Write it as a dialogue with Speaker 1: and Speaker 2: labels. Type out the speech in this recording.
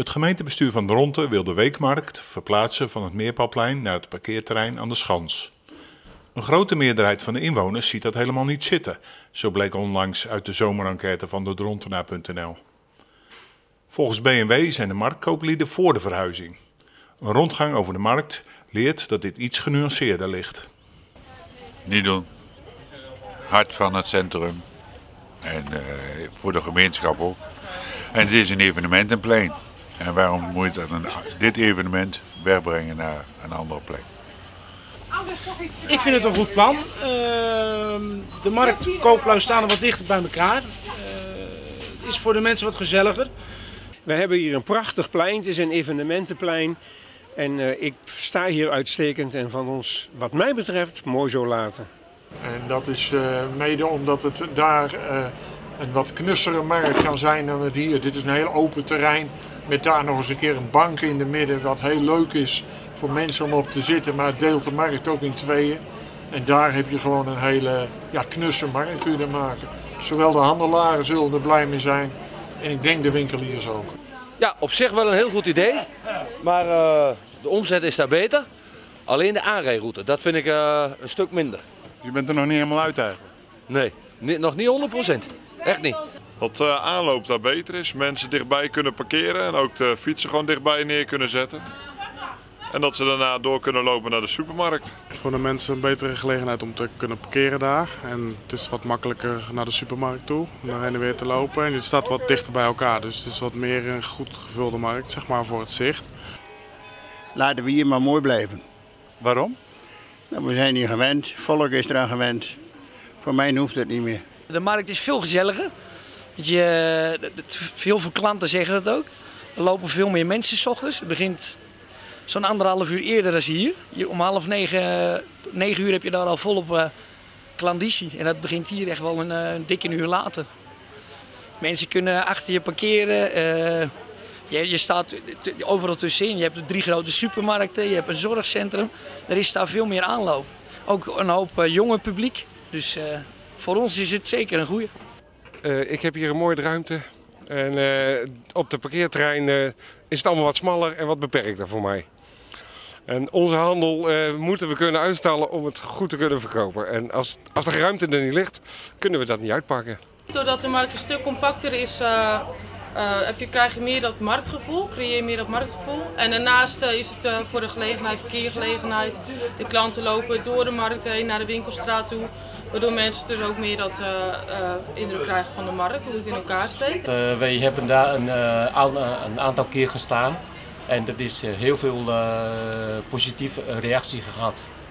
Speaker 1: Het gemeentebestuur van Dronten wil de weekmarkt verplaatsen van het Meerpalplein naar het parkeerterrein aan de Schans. Een grote meerderheid van de inwoners ziet dat helemaal niet zitten, zo bleek onlangs uit de zomerenquête van de Drontenaar.nl. Volgens B&W zijn de marktkooplieden voor de verhuizing. Een rondgang over de markt leert dat dit iets genuanceerder ligt.
Speaker 2: Niet doen. Hart van het centrum. En voor de gemeenschap ook. En het is een evenementenplein. En waarom moet je dit evenement wegbrengen naar een andere plek?
Speaker 3: Ik vind het een goed plan. De marktkooplui staan er wat dichter bij elkaar. Het is voor de mensen wat gezelliger.
Speaker 4: We hebben hier een prachtig plein. Het is een evenementenplein. En ik sta hier uitstekend en van ons, wat mij betreft, mooi zo laten.
Speaker 5: En dat is mede omdat het daar een wat knussere markt kan zijn dan het hier. Dit is een heel open terrein met daar nog eens een keer een bank in de midden. Wat heel leuk is voor mensen om op te zitten, maar het deelt de markt ook in tweeën. En daar heb je gewoon een hele knusse markt kun je maken. Zowel de handelaren zullen er blij mee zijn en ik denk de winkeliers ook.
Speaker 6: Ja, op zich wel een heel goed idee, maar de omzet is daar beter. Alleen de aanrijroute, dat vind ik een stuk minder.
Speaker 1: Je bent er nog niet helemaal uit eigenlijk?
Speaker 6: Nee, nog niet 100%. Echt niet.
Speaker 7: Dat de aanloop daar beter is, mensen dichtbij kunnen parkeren en ook de fietsen gewoon dichtbij neer kunnen zetten. En dat ze daarna door kunnen lopen naar de supermarkt.
Speaker 8: Voor de mensen een betere gelegenheid om te kunnen parkeren daar. En het is wat makkelijker naar de supermarkt toe, naar heen en weer te lopen. En het staat wat dichter bij elkaar, dus het is wat meer een goed gevulde markt, zeg maar, voor het zicht.
Speaker 9: Laten we hier maar mooi blijven.
Speaker 1: Waarom?
Speaker 9: Nou, we zijn hier gewend, volk is eraan gewend. Voor mij hoeft het niet meer.
Speaker 10: De markt is veel gezelliger. Heel veel klanten zeggen dat ook. Er lopen veel meer mensen 's ochtends. Het begint zo'n 1,5 uur eerder dan hier. Om 8:30, 9 uur heb je daar al volop klandizie. En dat begint hier echt wel een dikke uur later. Mensen kunnen achter je parkeren. Je staat overal tussenin. Je hebt 3 grote supermarkten, je hebt een zorgcentrum. Er is daar veel meer aanloop. Ook een hoop jonge publiek. Dus voor ons is het zeker een goeie.
Speaker 4: Ik heb hier een mooie ruimte. En op de parkeerterrein is het allemaal wat smaller en wat beperkter voor mij. En onze handel moeten we kunnen uitstallen om het goed te kunnen verkopen. En als de ruimte er niet ligt, kunnen we dat niet uitpakken.
Speaker 11: Doordat de markt een stuk compacter is, krijg je meer dat marktgevoel, creëer je meer dat marktgevoel. En daarnaast is het voor de gelegenheid, parkeergelegenheid. De klanten lopen door de markt heen naar de winkelstraat toe. Waardoor mensen dus ook meer dat indruk krijgen van de markt, hoe het in elkaar steekt.
Speaker 12: Wij hebben daar een aantal keer gestaan en dat is heel veel positieve reactie gehad.